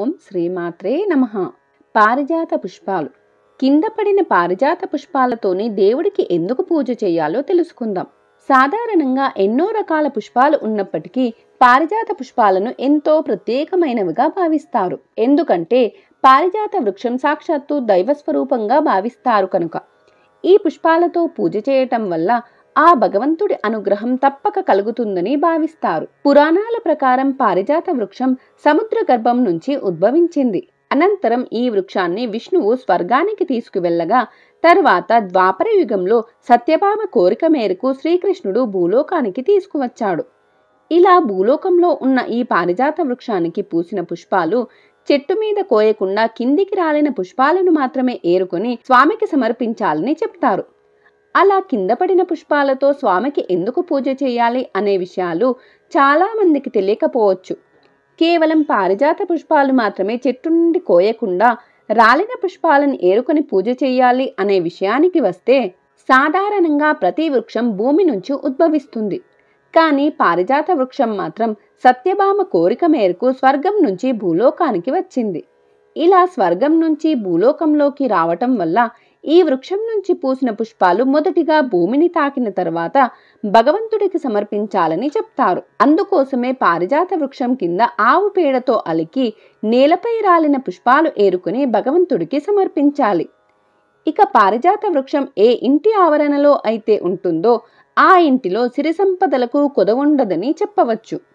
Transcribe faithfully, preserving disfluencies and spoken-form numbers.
ఓం శ్రీమాత్రే నమః. పారిజాత పుష్పాలు. కింద పడిన పారిజాత పుష్పాలతోని దేవుడికి ఎందుకు పూజ చేయాలో తెలుసుకుందాం. సాధారణంగా ఎన్నో రకాల పుష్పాలు ఉన్నప్పటికీ పారిజాత పుష్పాలను ఎంతో ప్రత్యేకమైనవిగా భావిస్తారు. ఎందుకంటే పారిజాత వృక్షం సాక్షాత్తు దైవస్వరూపంగా భావిస్తారు కనుక. ఈ పుష్పాలతో పూజ చేయటం వల్ల ఆ భగవంతుడి అనుగ్రహం తప్పక కలుగుతుందని భావిస్తారు. పురాణాల ప్రకారం పారిజాత వృక్షం సముద్ర గర్భం నుంచి ఉద్భవించింది. అనంతరం ఈ వృక్షాన్ని విష్ణువు స్వర్గానికి తీసుకువెళ్లగా తర్వాత ద్వాపర యుగంలో సత్యభామ కోరిక మేరకు శ్రీకృష్ణుడు భూలోకానికి తీసుకువచ్చాడు. ఇలా భూలోకంలో ఉన్న ఈ పారిజాత వృక్షానికి పూసిన పుష్పాలు చెట్టు మీద కోయకుండా కిందికి రాలిన పుష్పాలను మాత్రమే ఏరుకొని స్వామికి సమర్పించాలని చెప్తారు. అలా కింద పడిన పుష్పాలతో స్వామికి ఎందుకు పూజ చేయాలి అనే విషయాలు చాలా మందికి తెలియకపోవచ్చు. కేవలం పారిజాత పుష్పాలు మాత్రమే చెట్టు నుండి కోయకుండా రాలిన పుష్పాలను ఏరుకొని పూజ చేయాలి అనే విషయానికి వస్తే, సాధారణంగా ప్రతి వృక్షం భూమి నుంచి ఉద్భవిస్తుంది. కానీ పారిజాత వృక్షం మాత్రం సత్యభామ కోరిక మేరకు స్వర్గం నుంచి భూలోకానికి వచ్చింది. ఇలా స్వర్గం నుంచి భూలోకంలోకి రావటం వల్ల ఈ వృక్షం నుంచి పూసిన పుష్పాలు మొదటిగా భూమిని తాకిన తర్వాత భగవంతుడికి సమర్పించాలని చెప్తారు. అందుకోసమే పారిజాత వృక్షం కింద ఆవు పేడతో అలికి నేలపై రాలిన పుష్పాలు ఏరుకుని భగవంతుడికి సమర్పించాలి. ఇక పారిజాత వృక్షం ఏ ఇంటి ఆవరణలో అయితే ఉంటుందో ఆ ఇంటిలో సిరి సంపదలకు కొదవుండదని చెప్పవచ్చు.